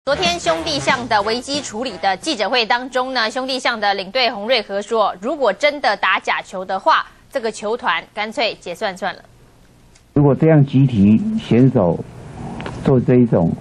昨天兄弟象的危机处理的记者会当中呢，兄弟象的领队洪瑞和说，如果真的打假球的话，这个球团干脆结算算了。 如果这样集体选手做这一种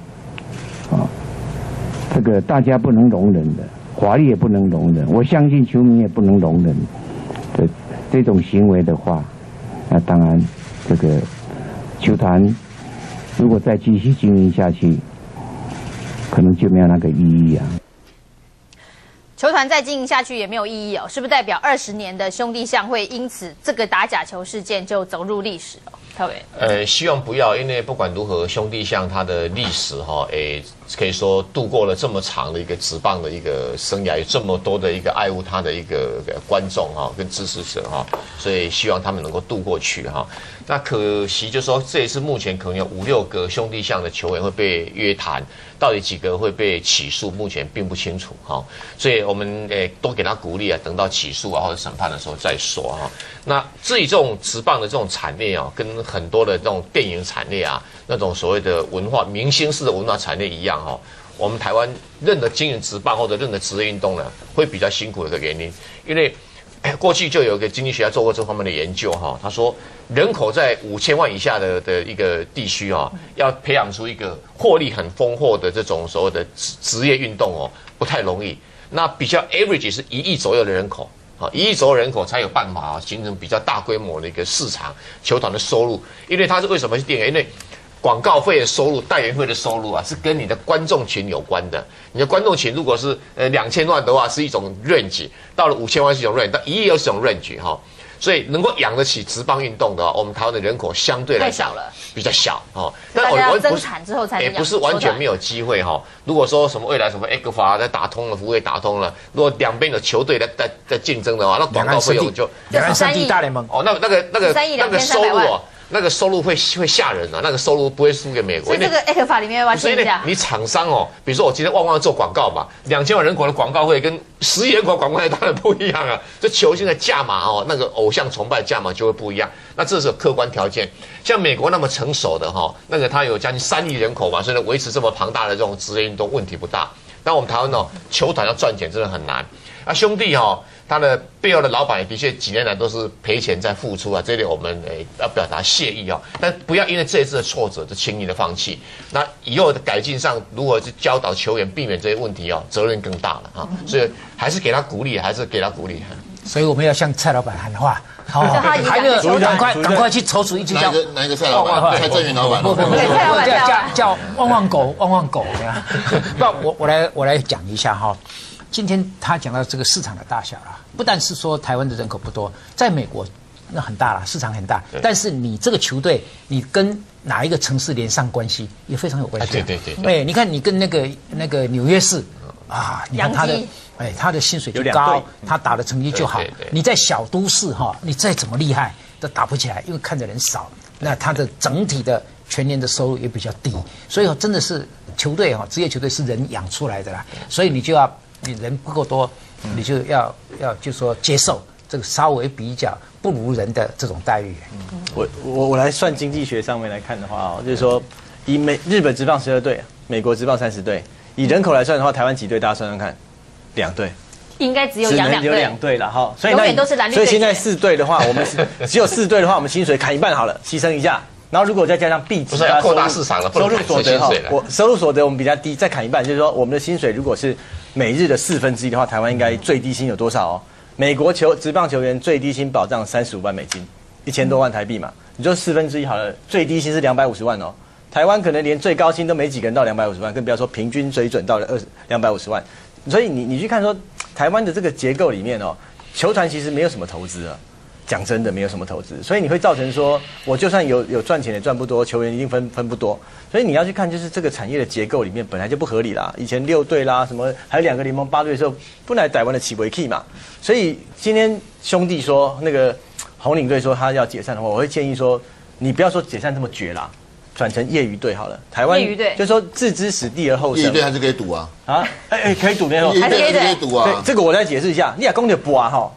这个大家不能容忍的，法律也不能容忍，我相信球迷也不能容忍的这种行为的话，那当然这个球团如果再继续经营下去，可能就没有那个意义啊。 球团再经营下去也没有意义哦，是不是代表20年的兄弟象会因此这个打假球事件就走入历史哦？特别希望不要，因为不管如何，兄弟象它的历史可以说度过了这么长的一个职棒的一个生涯，有这么多的一个爱护他的一个观众跟支持者所以希望他们能够度过去那可惜就是说这一次目前可能有5、6个兄弟象的球员会被约谈，到底几个会被起诉，目前并不清楚所以我们多给他鼓励等到起诉或者审判的时候再说那至于这种职棒的这种产业跟很多的这种电影产业那种所谓的文化明星式的文化产业一样我们台湾任何经营职棒或者任何职业运动呢，会比较辛苦的一个原因，因为过去就有一个经济学家做过这方面的研究他说人口在5000万以下的一个地区要培养出一个获利很丰厚的这种所谓的职业运动不太容易。那比较 average 是1亿左右的人口1亿左右人口才有办法形成比较大规模的一个市场，球团的收入，因为它是为什么是电影？因为广告费的收入、代言费的收入是跟你的观众群有关的。你的观众群如果是2000万的话，是一种 range， 到了5000万是一种 range， 到1亿又是一种 range 所以能够养得起职棒运动的我们台湾的人口相对来讲比较小但我们增产之后才能不是完全没有机会如果说什么未来什么 ECFA 法在打通了，服务业打通了，如果两边的球队在竞争的话，那广告费用就两岸3地大联盟那个收入那个收入会吓人那个收入不会输给美国。 所以这个 ECFA 里面要签一下。 你厂商比如说我今天旺旺做广告嘛，2000万人口的广告费跟10亿人口的广告费当然不一样这球星的价码那个偶像崇拜价码就会不一样。那这是客观条件。像美国那么成熟的那个它有将近3亿人口嘛，所以维持这么庞大的这种职业运动问题不大。但我们台湾球团要赚钱真的很难。兄弟他的背后的老板也的确几年来都是赔钱在付出这里我们要表达谢意但不要因为这一次的挫折就轻易的放弃。那以后的改进上，如何去教导球员避免这些问题责任更大了所以还是给他鼓励， 所以我们要向蔡老板喊话， 还没有赶快去筹组一支叫哪一个蔡老板？蔡正元老板？ 不，叫旺旺狗不，我来讲一下今天他讲到这个市场的大小不但是说台湾的人口不多，在美国那很大了，市场很大，但是你这个球队你跟哪一个城市连上关系也非常有关系。对，你看你跟那个纽约市你看他的薪水就高，他打的成绩就好。你在小都市你再怎么厉害都打不起来，因为看的人少，那他的整体的全年的收入也比较低，所以真的是球队职业球队是人养出来的啦，所以你人不够多，你就要就说接受这个稍微比较不如人的这种待遇。 我来算经济学上面来看的话就是说以日本职棒12队，美国职棒30队，以人口来算的话，台湾几队？大家算算看，2队。 应该只有养2队， 只能有2队了所以永远都是蓝绿队。所以现在4队的话，我们只有4队的话，我们薪水砍一半好了，牺牲一下。然后如果再加上币值， 不是要扩大市场了， 收入所得收入所得我们比较低，再砍一半，就是说我们的薪水如果是每日的1/4的话，台湾应该最低薪有多少美国职棒球员最低薪保障35万美金，1000多万台币嘛，你就1/4好了，最低薪是250万台湾可能连最高薪都没几个人到250万，更不要说平均水准到了250万。所以你去看说台湾的这个结构里面球团其实没有什么投资讲真的没有什么投资，所以你会造成说我就算有赚钱也赚不多，球员一定分不多。所以你要去看就是这个产业的结构里面本来就不合理啦，以前6队啦什么还有2个联盟8队的时候，本来台湾的起围 key 嘛。所以今天兄弟说那个红领队说他要解散的话，我会建议说你不要说解散这么绝啦，转成业余队好了。台湾业余队就是说置之死地而后生。 业余队还是可以赌可以赌那种。 对，这个我再解释一下，你也讲到博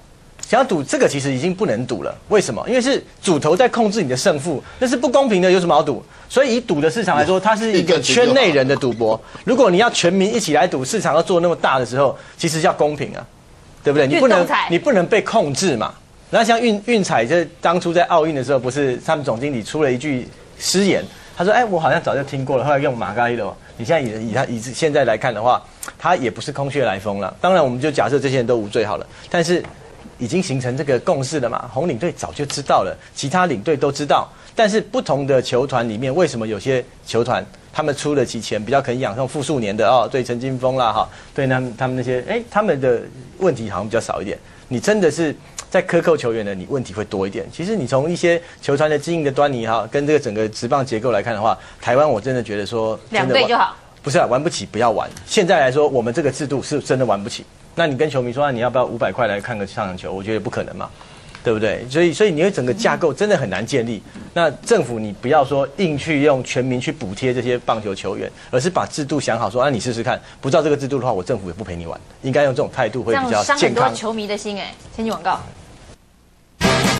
想要赌这个其实已经不能赌了，为什么？因为是主头在控制你的胜负，那是不公平的，有什么好赌？所以以赌的市场来说，它是一个圈内人的赌博。如果你要全民一起来赌，市场要做那么大的时候，其实要公平啊，对不对？你不能被控制嘛。那像运彩，这当初在奥运的时候，不是他们总经理出了一句失言，他说：“哎，我好像早就听过了。”后来用马嘎伊罗，你现在以现在来看的话，他也不是空穴来风了。当然，我们就假设这些人都无罪好了，但是已经形成这个共识了嘛？红领队早就知道了，其他领队都知道。但是不同的球团里面，为什么有些球团他们出得起钱，比较肯养上复数年的哦？对陈金锋啦，哈，对他们那些，他们的问题好像比较少一点。你真的是在克扣球员的，你问题会多一点。其实你从一些球团的经营的端倪哈，跟这个整个职棒结构来看的话，台湾我真的觉得说 2队就好。不是啊，玩不起不要玩。现在来说，我们这个制度是真的玩不起。那你跟球迷说，你要不要500块来看个上场球？我觉得不可能嘛，对不对？所以你的整个架构真的很难建立。那政府你不要说硬去用全民去补贴这些棒球球员，而是把制度想好说，你试试看，不照这个制度的话，我政府也不陪你玩。应该用这种态度会比较健康。 这样伤很多球迷的心先进广告。